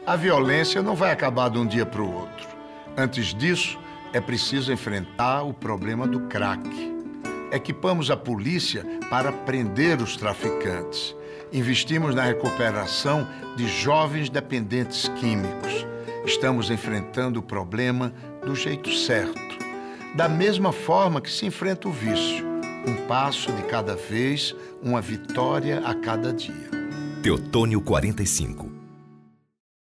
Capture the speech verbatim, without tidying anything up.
A violência não vai acabar de um dia para o outro. Antes disso, é preciso enfrentar o problema do crack. Equipamos a polícia para prender os traficantes. Investimos na recuperação de jovens dependentes químicos. Estamos enfrentando o problema do jeito certo. Da mesma forma que se enfrenta o vício. Um passo de cada vez, uma vitória a cada dia. Teotônio quarenta e cinco.